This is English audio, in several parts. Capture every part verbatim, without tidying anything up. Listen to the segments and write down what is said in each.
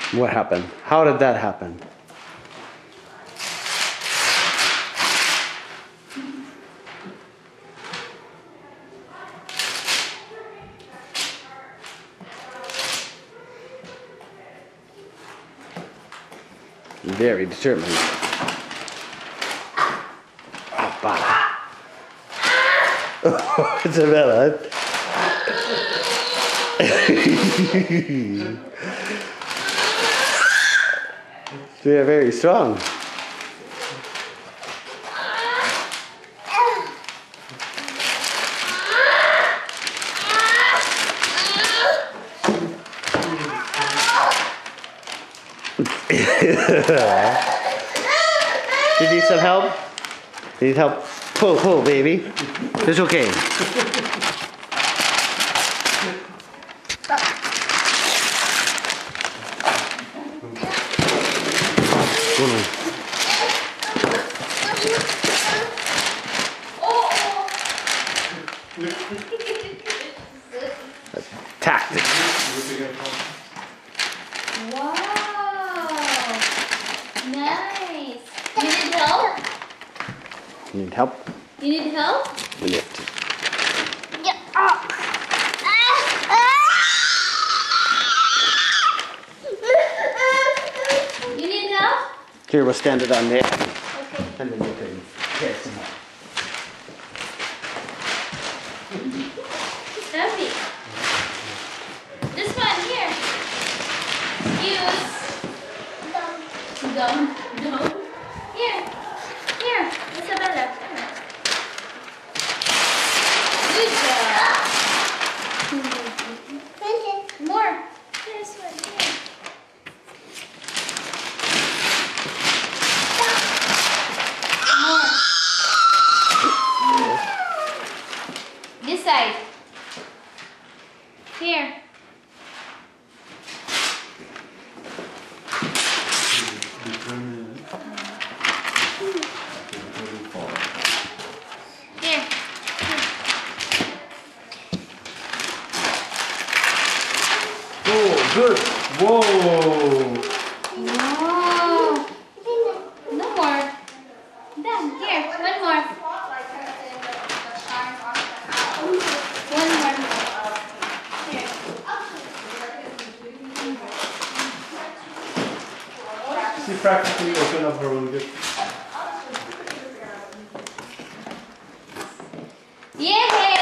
What happened? How did that happen? Very determined. Oh, bye. Oh, Isabella. They're very strong. You need some help? You need help? Pull, pull, baby. It's okay. Tactic. Wow. Nice. You need help? You need help? You need help? Lift. Yeah. Oh. You need help? Here, we'll stand it on there. Okay. And then you can get some more. Heavy. This one here. Use. Gum. Gum. Here. Here. Isabella. Good job. More. This one here. More. This side. Here. Here. Oh, good. Whoa. Wow. No more. Done. Here. One more. One more. Here. She practically opened up her own gift. Yay!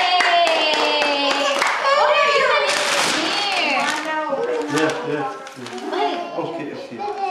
Oh, here, you can here. Yes, yes. Wait. Okay, okay.